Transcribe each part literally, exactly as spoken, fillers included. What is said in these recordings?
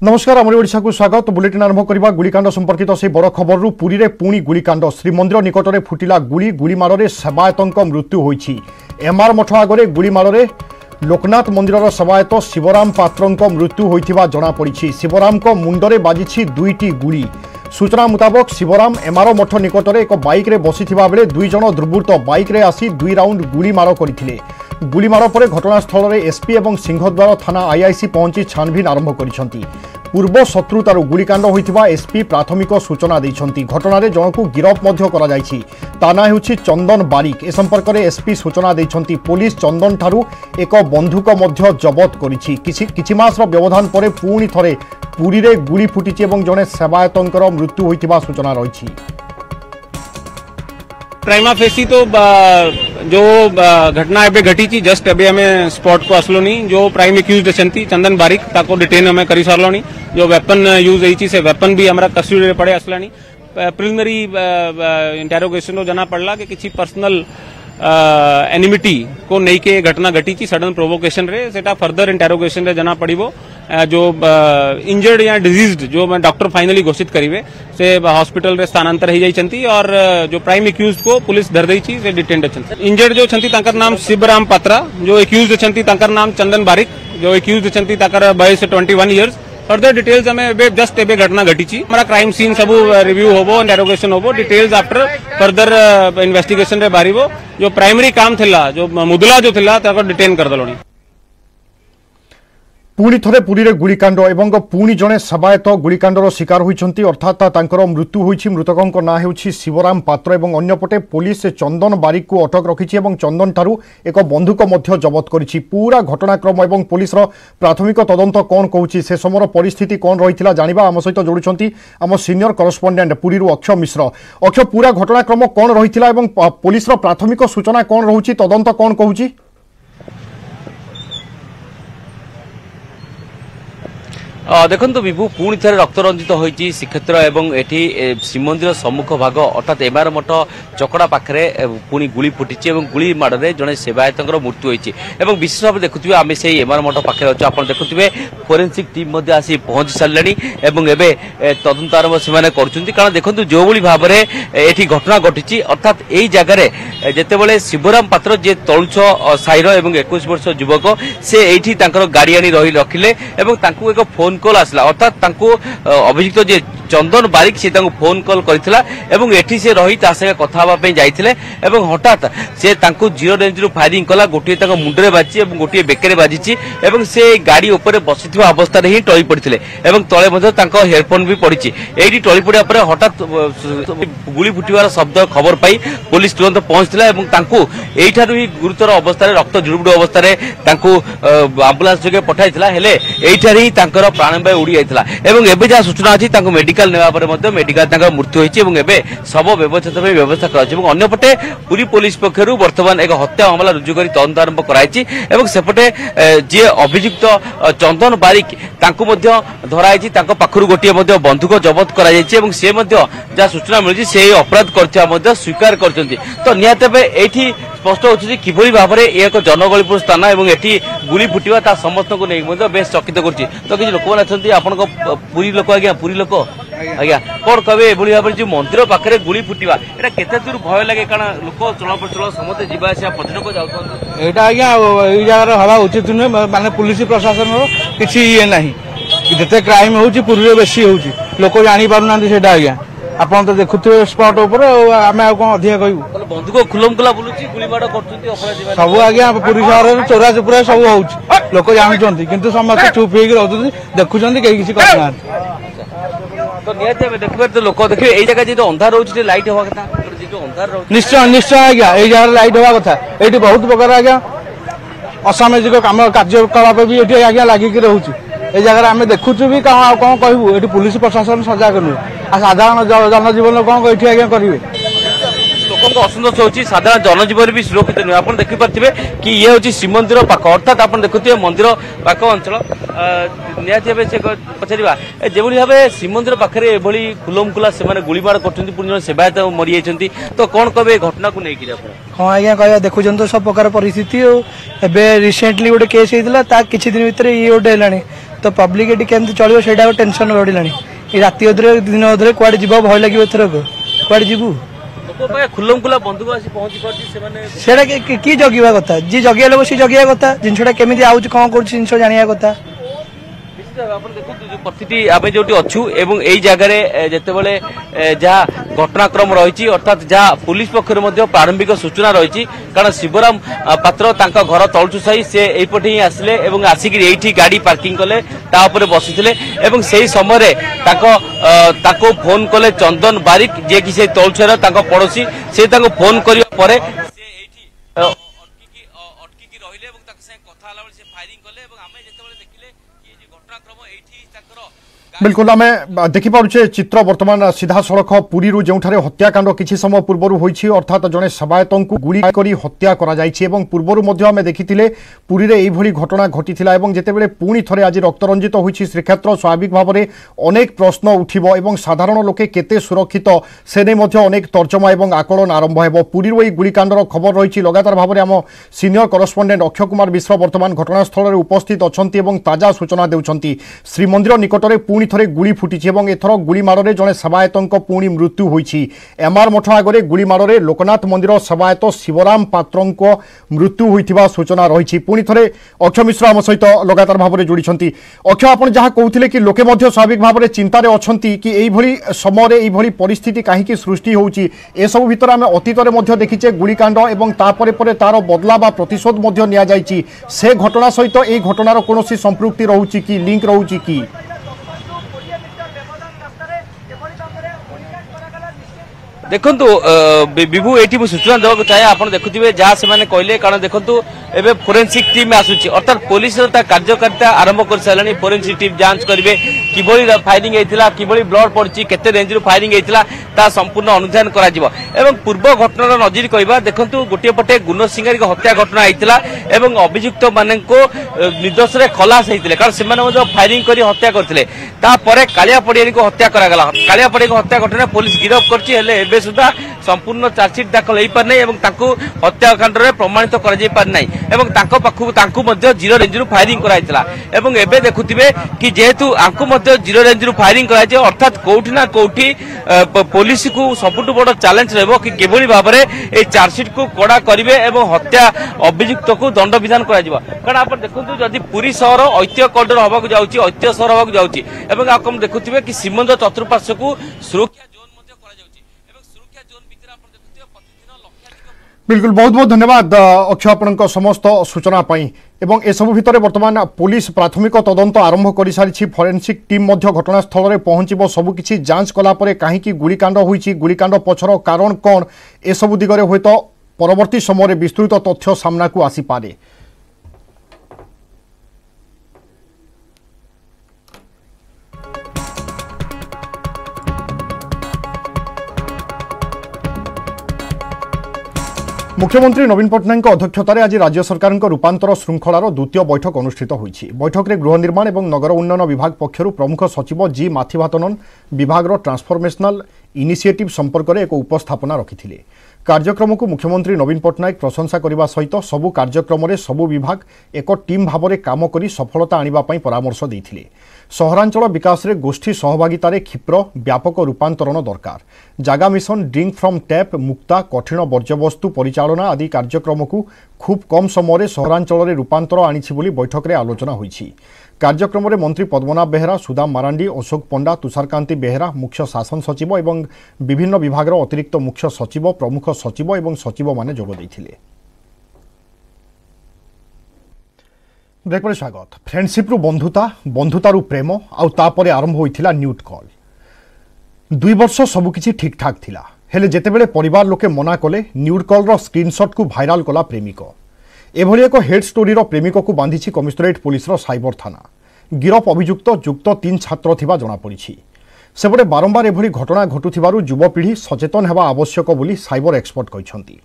नमस्कार आमरी ओडिशा को स्वागत। बुलेटिन आरंभ करबा गुलिकांड संपर्कित से बड़ खबर पुरी रे पुणी गुलिकांड। श्रीमंदिर निकट में फुटिला गुली गुलीमाड़ में सेवायत मृत्यु होईछि। एमआर मठ आगे गुलीमाड़ में लोकनाथ मंदिर सेवायत शिवराम पात्र मृत्यु होइथिबा जणा पड़िछि। शिवराम को मुंडरे बाजिछि दुईटी गुली। सूचना मुताबक शिवराम एमआर मठ निकट में एक बाइक रे बसिथिबा बेले दुई जण दुर्बृत्त बाइक रे आसी दुई राउंड गुलीमाड़ करथिले। गुलीमाड़ पर घटनास्थल में एसपी और सिंहद्वार थाना आईआईसी पहुंची छानभिन आरंभ करिसेंति। पूर्व शत्रुतार गुलिकांड होइथिबा एसपी प्राथमिक सूचना दैछंती। घटनारे जनकु गिरफ मध्य करा जायछि। ताना हेउछि चंदन बारिक। ए संपर्क में एसपी सूचना दैछंती। पुलिस चंदन ठारू एक बंधुक मध्य जबत करिछि। किछि किछि मासर व्यवधान परे पुणी थरे पुरी रे गुली फुटिछि एवं जणे सेवायतंकर मृत्यु होइथिबा सूचना रहिछि। प्राइमा फेसी तो जो घटना एबे घटी थी जस्ट एबे हमें स्पॉट को आसलोनी। जो प्राइम एक्यूज्ड अछंती चंदन बारिक ताको डिटेन हमें करी सारलोनी। जो वेपन यूज होई से वेपन भी हमरा कस्टडी रे पड़े आसलानी। प्रिलिमिनरी इंटेरोगेशन रो जना पड़ला कि किछि पर्सनल एनिमिटी को नहीं के घटना घटी थी सडन प्रोवोकेशन रे। सेटा फर्दर इंटेरोगेशन रे जना पड़िबो। जो इंजर्ड या डिजीज्ड जो मैं डॉक्टर फाइनली घोषित करिवे से हॉस्पिटल रे स्थानांतर हो जाइछंती। और जो प्राइम एक्यूज्ड को पुलिस धर देछि से डिटेन्ड अछंती। इंजर्ड जो छंती ताकर नाम शिवराम पात्रा। जो एक्यूज्ड छंती ताकर नाम चंदन बारिक। जो एक्यूज्ड छंती ताकर बयस इक्कीस इयर्स। फर्दर डिटेल्स हमें जस्ट एबे घटना घटी छी। हमारा क्राइम सीन सब रिव्यू होबो इंटेरोगेशन होबो। डिटेल्स आफ्टर फर्दर इन्वेस्टिगेशन रे बारिबो। जो प्राइमरी काम थिला जो मुदला जो थिला ताको डिटेन कर दलोनी। पुणी थरे पुरी रे गुलिकांड एवं पुणी जणे सेवायत गुलिकांडर शिकार होइछंती। अर्थात तांकर मृत्यु होइछि। मृतकंक ना हेउछि शिवराम पात्र एवं अन्यपटे पुलिस चंदन बारिक को अटक रखिछि एवं चंदन ठारू एक बंधुक मध्य जबत करिछि। पूरा घटनाक्रम एवं पुलिस रो प्राथमिक तदंत कोन कहूछि से समर परिस्थिति कोन रहिथिला जानिबा आम सहित जोड़िछंती आम सीनियर करस्पोंडेंट पुरी रो अक्षय मिश्र। अक्षय पूरा घटनाक्रम कोन रहिथिला एवं पुलिस रो प्राथमिक सूचना कोन रहुछि तदंत कोन कहूछि? देखो विभू पुणी थे रक्त रंजित होती श्रीक्षेत्र एवं एटी श्रीमंदिर सम्मुख भाग अर्थात एमआर मठ चकड़ा पाखे पुणी गुली फुटी और गुली माड़े जड़े सेवायत मृत्यु होती। विशेष भाव देखुए आम से एमआर मठ पाखे अच्छे आप देखुए फोरेन्सिक टीम आसी पहुंची सारे तदंत आरंभ से कारण देखो जो भाव में ये घटना घटी अर्थात यही जगह जितेबाला शिवराम पात्र जे तलुछ साईर और इक्कीस वर्ष युवक से ये गाड़ी आनी रही रखिले एक फोन कॉल आसला। अर्थात तांको अभियुक्त जे चंदन बारिक से फोन कॉल करथिला एवं एठी से रही ता संगे कथा हबा पे जाइथिले एवं हठात से तांको जीरो रेंज रु फायरिंग कला। गोटे तांको मुंडरे बाजी एवं गोटे बेकरे बाजिची एवं से गाड़ी ऊपर बसिथिबा अवस्था रे ही टळी पड़िथिले एवं तळे मध्ये तांको हेडफोन भी पड़िची। एठी टळी पड़िया पर हठात गुली फुटिवार शब्द खबर पाई पुलिस तुरंत पहुंचथिला एवं तांको एठारु ही गुरुतर अवस्था रे रक्त जुड़ुबुड़ अवस्था रे तांको एम्बुलेंस जगे पठाइथिला। हेले एठार ही तांकर प्राणवायु उड़ी जाइथिला एवं एबे जा सूचना अछि तांको मेडिकल नेवा पर मध्य मेडिकल तांकर मृत्यु होइछि एवं एबे सब व्यवस्थित भाव व्यवस्था कराछि। एवं अन्यपटे पुरी पुलिस पक्षरु वर्तमान एक हत्या मामला रुजु करी तदंत आरंभ कराइछि एवं सेपटे जे अभियुक्त चंदन बारिक तांको मध्य धराइछि तांको पाखरु गोटिए मध्य बंधुक जबत करा जाइछि एवं से मध्य जा सूचना मिलछि से अपराध करथिया मध्य स्वीकार करछन्ति। तो निहाते बे एठी स्पष्ट होछि किभଳି भाबरे एक जनगहळीपूर्ण स्थान एवं एठी गुली फुटिवा ता समस्त को नै मध्य बेस चकित करछि। तो कि लोक अछन्ति आपन को पुरी लोक आज्ञा पुरी लोक आज्ञा कोन कबे एभଳି भाबरे जे मंदिर पाखरे गुली फुटिवा एटा केते दूर भय लागे कारण लोक चलप्रचल समते जीवा आसिया पर्यटक जाउछन एटा आज्ञा एई जगह हवा उचित नै माने पुलिस प्रशासन रो किछि ये नाही जते क्राइम होउछि पुरी रे बेसी होउछि लोक जानि पारु नांदी सेटा आज्ञा आपण तो देखुथे स्पॉट ऊपर आमे आ कोन अधिक कहू बंधुक खुलम खुला बुलुछि गुली माड करछन्ती अपराधी सब आज्ञा पुरी शहर रे चोरा चुपुरा सब होउछि लोक जानुछन्ती किंतु समस्त चुप हेक रहउछन्ती देखुछन्ती केही किछि करना। तो नियते में देखबे तो लोक देखबे एई जगह जे अंधार होउछि लाइट होवा कथा जे अंधार रहउछि निश्चय निश्चय आज्ञा एई जगह लाइट होवा कथा। एठी बहुत प्रकार आज्ञा असामाजिक काम कार्यकलाप भी एठी आज्ञा लागि कि रहउछि। ए जगह आम देखुचु भी कौन कौन कहबू ये पुलिस प्रशासन सजाग नुहे आ साधारण जनजीवन कौन ये आज्ञा करेंगे लोक असंतोष होची साधारण जनजीवन भी सुरक्षित नुहे। आप देखिपे कि ये हूँ श्रीमंदिर पाख अर्थात आप देखुए मंदिर पाख अंचल निहाती भाव से पचारा जो भाव श्रीमंदिर पाखे एभली खुलम खुला से गुड़माड़ कर सेवायत मरी जाती तो कौन कहे घटना को लेकिन हाँ आज्ञा कह देखुं तो सब प्रकार परिस्थिति एवं रिसेंटली गोटे केस होता किसी दिन भितर ये गोटे है तो पब्लिक ये केमती चलो से टेंशन बढ़ला राति अधे दिन अधे कौड़े जीव भय लगे एथरक कौड़े जीवु खुलम खुला बंधुक आसी पहुंची पार्टी से कि जगिया कथा जी जगिया लोक सी जगिया कथा जिनसा केमी आउच कौन कर जिन जाना कथा प्रतिटी आम जो अच्छु एवं यही जगह जितेबले जहाँ घटनाक्रम रही अर्थात जहाँ पुलिस पक्षर प्रारंभिक सूचना रही कारण शिवराम पात्र घर तलचु साई से यहीपटे ही आसिले एवं आसिक यही गाड़ी पार्किंग कले तापर बसी एवं से समय फोन कले चंदन बारिक जे कि से तलचुर पड़ोसी से फोन करने बिल्कुल आम देखिपे चित्र बर्तमान सीधा सड़क पुरी जो हत्याकांड किसी समय पूर्व होईछि अर्थात जड़े सेवायत को गुड़ी कर हत्या पूर्वर आम देखी पुरी में यही घटना घटी जितेबाला पुणी थे आज रक्तरंजित होईछि श्रीक्षेत्र स्वाभाविक भाव में अनेक प्रश्न उठिबो एवं साधारण लोके केते सुरक्षित से नहीं अनेक तर्जमा और आकलन आरंभ हो पुरी यही गुड़ीकांडर खबर रही लगातार भाव में आम सीनियर करस्पंडेंट अक्षय कुमार मिश्र बर्तमान घटनास्थल में उपस्थित अच्छा ताजा सूचना देउछंती श्रीमंदिर निकट में पुणी थे गुड़ी फुटी एथर गुड़ीमाड़े जड़े सेवायत पुणी मृत्यु होईछि एमआर मठ आगे गुड़ीमाड़े लोकनाथ मंदिर सेवायत शिवराम पात्र मृत्यु होइथिबा सूचना रही पुणी थे अक्षय मिश्र आम सहित लगातार भाव में जोड़ी अक्षय आप जहाँ कहते कि लोके स्वाभाविक भाव में चिंतार अच्छा कि यही समय यही परिस्थिति कहीं सृष्टि होउछि ए सब भितर आम अतीत देखीचे गुड़ीकांड और तापर तार बदला बा प्रतिशोध निया जाइछि से घटना सहित यह घटनार कौन संपृक्ति रोचे कि लिंक रोचे कि देखु विभू ये सूचना देवाक चाहे आप देखुए जहाँ से कहले कारण देखु एवं फोरेन्सिक टीम आसूची अर्थात पुलिस कार्यकारिता आरंभ कर सारे फोरेन्सिक टीम जांच करेंगे किभली फायरिंग होता किभली ब्लड पड़ी केते रेंज फायरिंग होता संपूर्ण अनुधान कर पूर्व घटनार नजर कहवा देखु गोटे पटे गुण सिंगारी हत्या घटना होता एवं अभियुक्त मान निर्दोष खलास होते कारण से फायरिंग कर हत्या करते कालिया पड़िया को हत्या करागला कालिया पड़िया हत्या घटना पुलिस गिरफ्त कर सुधा संपूर्ण चार्जसीट दाखल हो पार नहीं हत्याकांड प्रमाणित कर जीरो रेंज रु फायरिंग कराई देखुए कि जेहेतु आंकु जीरो रेंज रु फायरिंग कराई अर्थात कौटी ना कौटी पुलिस को सबुठ बड़ चैलेंज रहिबो कि केभली भाव में ये चार्जसीट को कड़ा करेंगे और हत्या अभियुक्त को दंड विधान कर कारण आप देखो जदि पुरी सहर ऐतिह्य कॉरिडोर होगा जाऊँगी ऐतिह्य सहर होगा जाऊँगी आप देखुए कि श्रीमंदिर चतुर्पार्श्व को सुरक्षा बिल्कुल बहुत बहुत धन्यवाद अक्षय आपण समस्त सूचना एवं एसबू भितर बर्तमान पुलिस प्राथमिक तदंत आरंभ कर सारी फोरेन्सिक टीम घटनास्थल में पहुंचब सबकि जांच कलापर कहीं गुड़ीकांड होईछि गुड़ीकांड पछर कारण कौन एसबू दिगरे हुए तो परवर्ती समय विस्तृत तथ्य सामना को आसीपारे। मुख्यमंत्री नवीन पट्टनायक अध्यक्षतार आज राज्य सरकार रूपांतर श्रृंखलार द्वितीय बैठक अनुष्ठित होईछि। बैठक में गृह निर्माण और नगर उन्नयन विभाग पक्षर प्रमुख सचिव जी माथिभातनन विभाग ट्रांसफॉर्मेशनल इनिशिएटिव संपर्क में एक उपस्थापना रखिथिले। कार्यक्रम को मुख्यमंत्री नवीन पट्टनायक प्रशंसा करने सहित सबु कार्यक्रम में सबु विभाग एक टीम भाव में काम कर सफलता आने परामर्श देते। सहरांचल विकास में गोष्ठी सहभागितार क्षिप्र व्यापक रूपांतरण दरकार जागा मिशन ड्रिंक फ्रॉम टैप मुक्ता कठिन वर्ज्यवस्तु परिचालना आदि कार्यक्रम को खूब कम समय सहरांचल में रूपांतर आनी बैठक में आलोचना होईछि। कार्यक्रम में मंत्री पद्मनाभ बेहेरा सुदाम मारांडी अशोक पंडा तुषारकांति बेहेरा मुख्य शासन सचिव और विभिन्न विभाग अतिरिक्त मुख्य सचिव प्रमुख सचिव और सचिव माने जोग देथिले। ब्रेक पर स्वागत। फ्रेंडशिप रु बंधुता बंधुता रु प्रेम आउ तापरे आरंभ होइथिला न्यूट कॉल। दुई वर्ष सबुकिछि ठीक ठाक थिला हेले जेतेबेले परिवार लोके मना कले न्यूट कॉल रो स्क्रीनशॉट को भाइराल कला प्रेमिक एभली एक हेड स्टोरी रो प्रेमिक को बांधिछि कमिश्नरेट पुलिस रो साइबर थाना। गिरफ अभियुक्त युक्त तीन छात्र थिबा जणा पड़िछि। सेपटे बारंबार एभली घटना घटुथिबारु युवपीढ़ी सचेतन हेबा आवश्यक बोली साइबर एक्सपर्ट कहिसंती।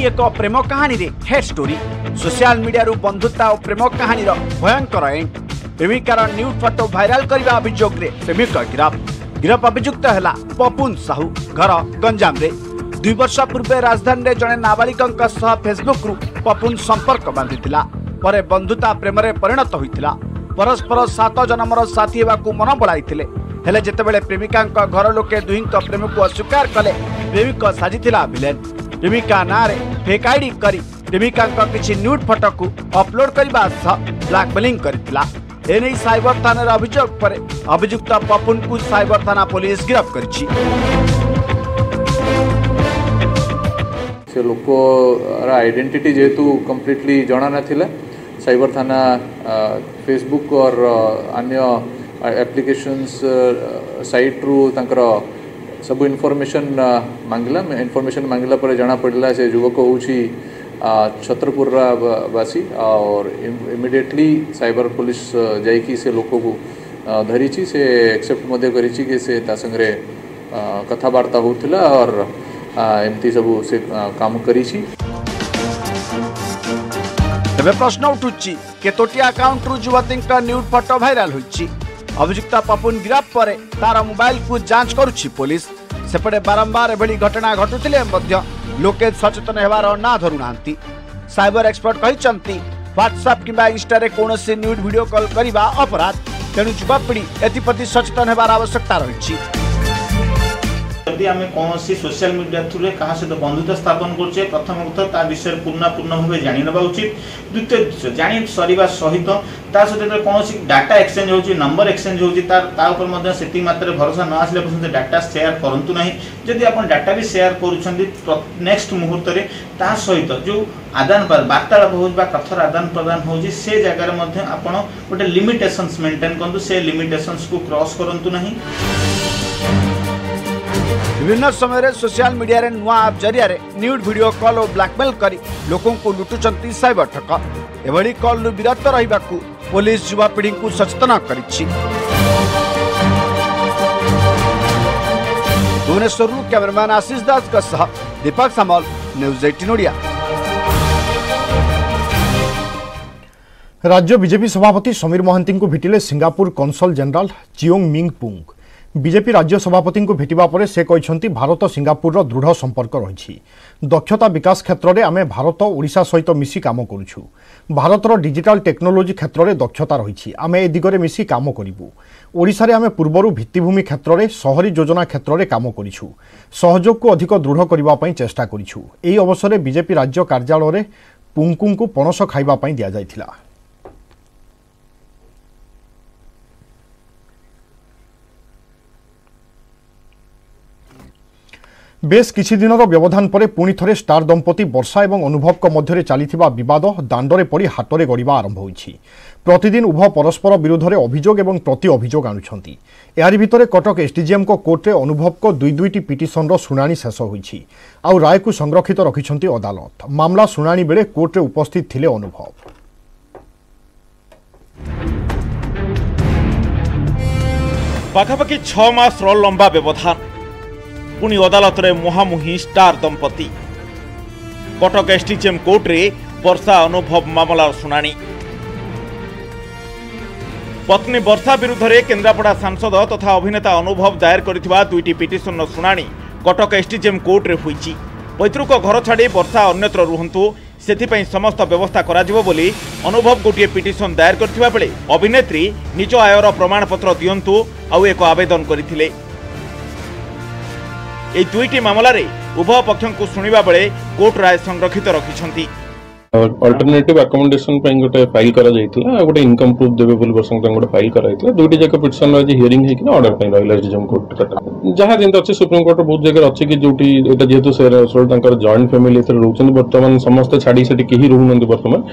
एक प्रेम कहानी रे हेड स्टोरी सोशल मीडिया रु बंधुता और प्रेम कहानी रो भयंकर एंड प्रेमिकार न्यूड फोटो भाइराल करने अभियोग रे प्रेमिक गिरफ गिरफ अभियुक्त है पपुन साहू घर गंजाम रे दुई वर्ष पूर्व राजधानी रे जड़े नाबालिका सह फेसबुक रु पपुन संपर्क बांधि पर बंधुता प्रेम रे परिणत होइतिला परस्पर सात जन्मर साथी हेबाकू मन बड़ाइथिले हेले जेतेबेले प्रेमिका घर लोके दुही प्रेम को अस्वीकार कले प्रेमिक साजिथिला विलेन प्रेमिका ना रे फेक आईडी करी प्रेमिका किछि न्यूड फोटो को अपलोड करबा सह ब्लैकमेलिंग करथिला एने साइबर थाना अभियोग पर अभियुक्त पपुन को साइबर थाना पुलिस गिरफ्त करछि से लोक आइडेंटिटी जेहेतु कंप्लीटली जना नाथिला साइबर थाना फेसबुक और अन्य एप्लिकेशंस साइट रु तांकर सब इनफॉरमेशन मांगला इनफॉरमेशन मांगला पर जना पड़ला से युवक होउची छत्रपुर वासी और इमिडिएटली साइबर पुलिस जाइकी से लोक को धरीची से एक्सेप्ट मध्य करिची कि से ता संगरे कथावार्ता होतिला और एमती सब से काम करिची। तबे प्रश्न उठुची केतोटी अकाउंट रु युवती न्यूड फोटो भाइराल होइची अभियुक्त पपुन गिरफ पर तार मोबाइल को जांच करुची पुलिस सेपटे बारंबार एभली घटना घटुतिले मध्य लोके सचेतन हेबार ना धरुनांती साइबर एक्सपर्ट कहिसंती व्हाट्सएप किंबा इंस्टा रे कोनोसी न्यूड वीडियो कॉल करिबा अपराध तेणु युवापीढ़ी एथिप्रति सचेतन हेबार आवश्यकता रहिछि यदि आम कौन सोशल मीडिया थ्रू क्या सहित बंधुता स्थापन करुचे प्रथम कथा ता विषय पूर्ण पूर्ण भाव जानी ना उचित द्वितीय जानी सरिबा सहित ता सहित कौन डाटा एक्सचेंज होची नंबर एक्सचेंज होची ता ऊपर से मात्र भरोसा न आसले पर्यंत डाटा शेयर करंतु नहीं जदि आप डाटा भी शेयर करुछंती नेक्स्ट मुहूर्त रे ता सहित जो आदान वार्तालाप हो कथर आदान प्रदान होची से जगह मध्ये आपण गोटे लिमिटेशंस मेंटेन करंतु से लिमिटेशंस को क्रॉस करंतु नहीं। विभिन्न समय सोशल मीडिया रे नुआ ऐप जरिया रे न्यूड वीडियो कॉल और ब्लैकमेल करी लोकों को लुटुचंती साइबर ठक एभली कॉल रु विरत रहिबाकू पुलिस युवा पीढ़ी को सचेतन करिछि। भुवनेश्वर रु कैमरामैन आशीष दास का सह दीपक सामल न्यूज अठारह ओडिया। राज्य बीजेपी सभापति समीर महांती को भेटिले Singapore consul general Cheong Ming Pung BJP राज्य सभापति को भेटिबा परे से कहते भारत सिंगापुर दृढ़ संपर्क रही दक्षता विकास क्षेत्र में आम भारत ओडिशा सहित मिसी काम करुछु भारतर डिजिटल टेक्नोलोजी क्षेत्र में दक्षता रही आम ए दिगरे मिसी काम करूँ ओडिशा रे आम पूर्वर भित्तिभूमि क्षेत्र में शहरी योजना क्षेत्र में काम करूँ सहयोग को अधिक दृढ़ करने चेष्टा करूँ। एही अवसर में बीजेपी राज्य कार्यालय में पुंकु को पणस खाइबा पई दिया जायथिला। बेस किछि दिनर व्यवधान पर पुणी थरे स्टार दंपति वर्षा एवं अनुभव को मध्य चलिथिबा विवाद दांडरे पड़ी हाटरे गड़िबा आरंभ होइछि। प्रतिदिन उभय परस्पर विरोध में अभियोग एवं प्रति अभियोग आनुछंती। एहारि भितरे कटक एसडीजीएम को कोर्टे अनुभव को दुई दुईटी पिटिशन रो शुणाणी शेष होइछि आउ राय को संरक्षित रखिछंती अदालत। मामला शुणाणी बेले कोर्टे उपस्थित थिले अनुभव। पाखापाखि छह मास लंबा व्यवधान पुणी अदालत रे मुहामुही स्टार दंपति कटक एसडीजीएम कोर्ट रे वर्षा अनुभव मामलार शुणाणी। पत्नी वर्षा विरुद्ध रे केन्द्रापड़ा सांसद तथा अभिनेता अनुभव दायर करथिबा दुईटी पिटिशन शुणाणी कटक एसडीजीएम कोर्ट रे होईछि। पैतृक घर छाड़ी वर्षा अन्यत्र रुहंतु सेथिपई समस्त व्यवस्था कराजिबो बोली अनुभव गोटे पिटिशन दायर करथिबा बेले अभिनेत्री निज आयर प्रमाणपत्र दियंतु आउ एक आवेदन करथिले। এই দুইটি মামলারে উভয় পক্ষଙ୍କୁ শুনিবা বেলে কোর্ট রায় সংরক্ষিত রখিছন্তি। अल्टरनेटिव अकोमोडेशन पे गोटे फाइल करा जायतिला गोटे इनकम प्रूफ देबे बोली वर्षन पे गोटे फाइल करा जायतिला दुईटी जक पिटिशन आज हियरिंग हे कि ऑर्डर पे रहिला एसडीएम कोर्ट कटा जहां जिंत अछि सुप्रीम कोर्ट बहुत जगह अछि कि जोटी एटा जेतु से सोल तांकर जॉइंट फैमिली एथर रहउछन वर्तमान समस्त छाडी सेठी केही रहउनंती वर्तमान।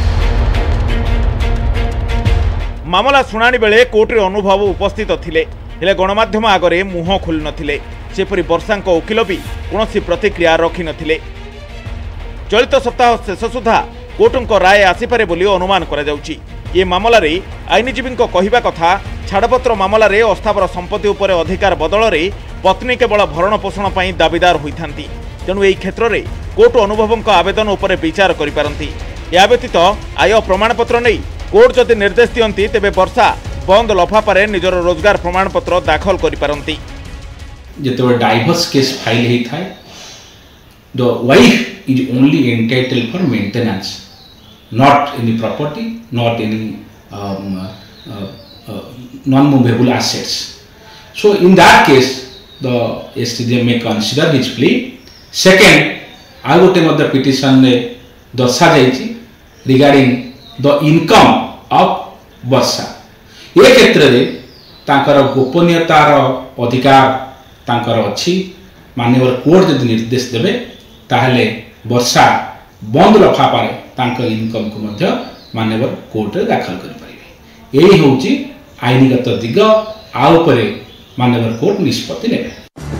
मामला शुणाणी बेले कोर्ट रे अनुभव उपस्थित थिले हेले गणमाध्यम आगरे मुह खोल नथिले सेपरी वर्षांक वकिल भी कौन प्रतिक्रिया रखि नथिले। चलित सप्ताह शेष सुधा कोर्टंक राय आसीपारे बोली अनुमान करा जाउची। ये मामला रे आईनजीवी कहवा कथा छाड़पत्र मामला रे अस्थावर संपत्ति उपर अधिकार बदल रे पत्नी केवल भरण पोषण पर दाबीदार होइथांती तेणु एही क्षेत्र रे कोर्ट अनुभवों आवेदन उपर विचार करिपारंती। या व्यतीत आय प्रमाणपत्र नहीं कोर्ट जदि निर्देश दियंती तेबे वर्षा बंद लफाफारे निजर रोजगार प्रमाणपत्र दाखल करिपारंती। जेतबे डाइवोर्स केस फाइल हेई थाए the wife is only entitled for maintenance not any property not any non movable assets. So in that case the STJ may consider his plea. Second आ गोटे मध्य पिटिशन ने दर्शा जाइछि regarding the income of Varsha. ये क्षेत्र में तांकर गोपनीयतार अधिकार तांकर अछि। माननीय कोर्ट जदि निर्देश देबे ताहले वर्षा बंद लफाफारे तांकर इनकम को मध्य माननीय कोर्ट रे दाखल कर पारिबे। एही होउछि आईनगत दिग आ उपरे माननीय कोर्ट निष्पत्ति नेबे।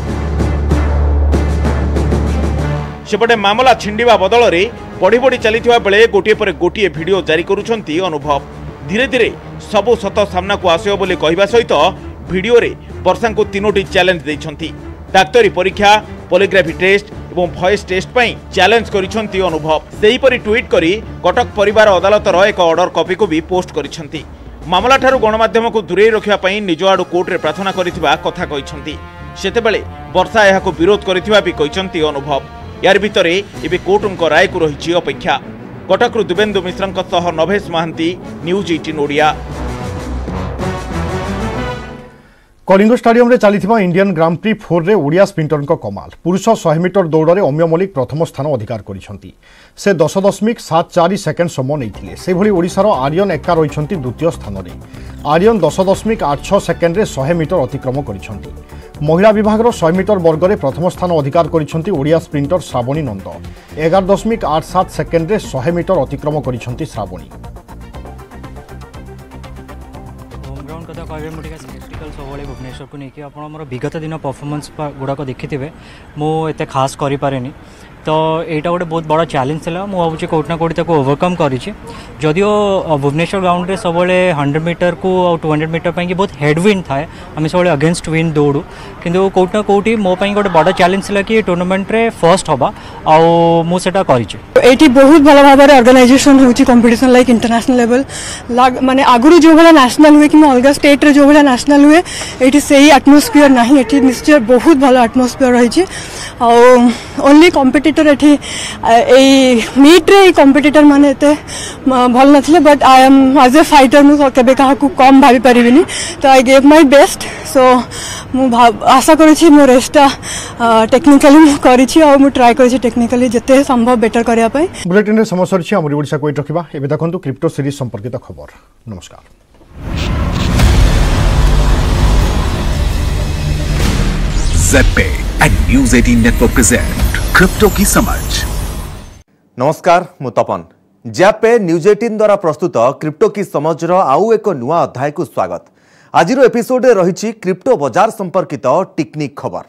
सेपटे मामला छिंडिबा बदल रे बढ़ी बढ़ी चलीथिबा बेले गोटे पर गोटे वीडियो जारी करुछंती अनुभव। धीरे धीरे सबु सत सामना को आसियो बोली कहबा सहित वीडियो रे वर्षा को तीनोटी चैलेंज दैछंती। डाक्तरी परीक्षा पॉलीग्राफी टेस्ट एवं वॉइस टेस्ट पई चैलेंज करिछंती अनुभव। सेही परि ट्वीट करी कटक परिवार अदालतर एक ऑर्डर कॉपी को भी पोस्ट करिछंती। मामला ठारू गणमाध्यम को दूरे रखिया पई निज आडू कोर्ट रे प्रार्थना करिथिबा कथा कहिछंती। सेतेबेले वर्षा एहाको विरोध करिथिबा भी कहिछंती अनुभव। यार भितरे एबे कोर्टଙ୍କ राय को रहिछि अपेक्षा। कटकरू दिवेन्दु मिश्रଙ୍କ सह नभेश महांती, न्यूज अठारह ओडिया। कलिंग स्टाडियम रे चलीथिबा इंडियन ग्रांड प्री फोर रे ओडिया स्प्रिंटरଙ୍କ कमाल। पुरुष सौ मीटर दौड़ रे अम्य मलिक प्रथम स्थान अधिकार करिसंती। से दस दशमिक सात चार सेकेंड समय नैथिले। से भली ओडिसार आर्यन एक्का रहिसंती द्वितीय स्थान रे। आर्यन दस दशमिक आठ छह सेकेंड रे सौ मीटर अतिक्रम करिसंती। महिला विभाग सौ मीटर वर्ग में प्रथम स्थान अधिकार करिसंती ओडिया स्प्रिंटर श्रावणी नंद। एगार दशमिक आठ सात सेकेंड रे सौ मीटर अतिक्रम करिसंती श्रावणी। कथा कहबे मुटिका स्पेक्टिकल सबले भुवनेश्वर को नहीं कि आपण हमर विगत दिन परफॉर्मेंस गुडा को देखिथिबे मो एते खास करि पारेनी। तो एटा गोटे बहुत बड़ा चैलेंज था। मुझे भावी कौटना कौटी ओवरकम करी जदियो भुवनेश्वर ग्राउंड रे सब हंड्रेड मीटर को टू हंड्रेड मीटर पर बहुत हेडविंड थाए आम सब अगेंस्ट विंड दौड़ू किंतु कौटना कौटी मो गोटे बड़ा चैलेंज था कि टूर्नामेंट रे फर्स्ट हवा आउटा कर बहुत भल भाव में ऑर्गेनाइजेशन होची कंपटीशन लाइक इंटरनेशनल लेवल माने आगुरी जो भाया नेशनल हुए कि अलग स्टेट रे जो भाया नेशनल हुए ये से ही एटमोस्फियर ना ये निश्चय बहुत भल एटमोस्फियर रही ओनली कॉम्पिटिटर एठी मीट रे कॉम्पिटिटर माने एते भल नथिले but I am as a fighter मु केबे काहा को कम भाबी परिबिनी तो I gave my best so मु आशा करिछि मो रेस्टा टेक्निकली करिछि और मु ट्राई करिछि टेक्निकली जते संभव बेटर करिया पई। बुलेटिन रे समस्या अछि हमर ओडिसा को रखिबा एबे देखंतु क्रिप्टो सीरीज संपर्कित खबर। नमस्कार। ज़ेड एंड न्यूज़ अठारह नेटवर्क प्रेजेंट क्रिप्टो की समझ। नमस्कार मु तपन ज़ेड न्यूज़ अठारह द्वारा प्रस्तुत क्रिप्टो की समझ रो आउ एक नुआ अध्याय को स्वागत। आज एपिसोड रे रही क्रिप्टो बाजार संपर्कित टेक्निक खबर।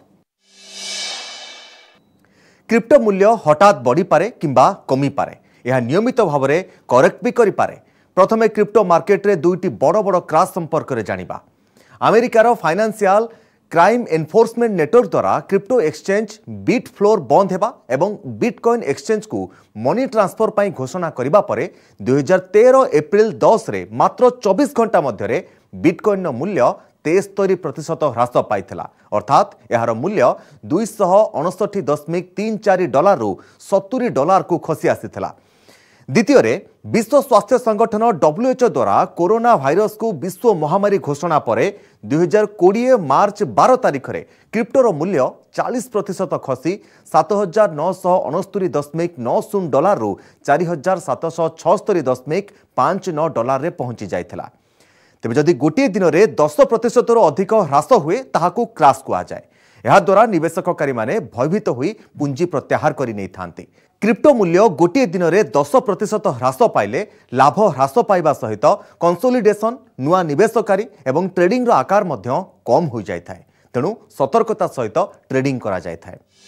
क्रिप्टो मूल्य हठात बढ़ी पारे किंबा कमी पारे यह नियमित भाव में करेक्ट भी करि पारे। प्रथमे क्रिप्टो मार्केट रे दुईटी बड़ बड़ क्राश संपर्क रे जानिबा। अमेरिकार फाइनेंशियल क्राइम एनफोर्समेंट नेटवर्क द्वारा क्रिप्टो एक्सचेंज बिट फ्लोर बंद हेबा एवं बिटकॉइन एक्सचेंज को मनी ट्रांसफर पाई घोषणा करिबा परे दुई हजार तेरह एप्रिल दस रे मात्र चौबीस घंटा मध्य बिटकॉइन मूल्य तेस्तरी प्रतिशत ह्रास पाइथिला अर्थात यार मूल्य दुईश अणसठ दशमिक तीन चार डॉलर रु सत्तरी डॉलर को खसी आसीथिला। द्वितीय रे विश्व स्वास्थ्य संगठन डब्ल्यूएचओ द्वारा कोरोना भाइरस को विश्व महामारी घोषणा पर दुई हजार कोड़े मार्च बारह तारीख में क्रिप्टोर मूल्य चालीस प्रतिशत खसी सात हजार नौश अणस्तरी दशमिक नौ शून्य डॉलर रु चार हजार सातश छस्तरी दशमिक पांच नौ डॉलर रे पहुंची जाइथिला। तेज जदि गोटे दिन में दस प्रतिशत अधिक ह्रास हुए ताहाकू क्राश कहा जाए। यह द्वारा निवेशककारी माने भयभीत हुई पुंजी प्रत्याहार कर नहीं थांती। क्रिप्टो मूल्य गोटे दिन में दस प्रतिशत ह्रास पाइले लाभ ह्रास पाइबा सहित कंसोलिडेशन नुआ निवेशकारी एवं ट्रेडिंग रो आकार मध्य कम हो जाए। तेणु सतर्कता सहित ट्रेडिंग करा जाए।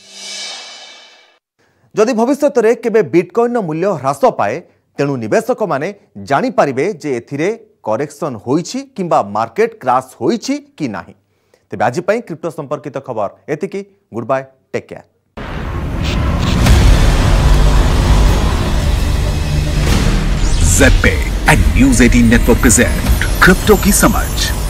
जदि भविष्य में केबे बिटकॉइन मूल्य ह्रास पाए तेणु निवेशक माने जानि पारिबे जे एथिरे करेक्शन होइछि किंबा मार्केट क्राश होइछि कि नाही। तेबे आज पई क्रिप्टो संपर्कित खबर एतिकी। Good bye, take care. ZebPay and News eighteen network present crypto की समझ।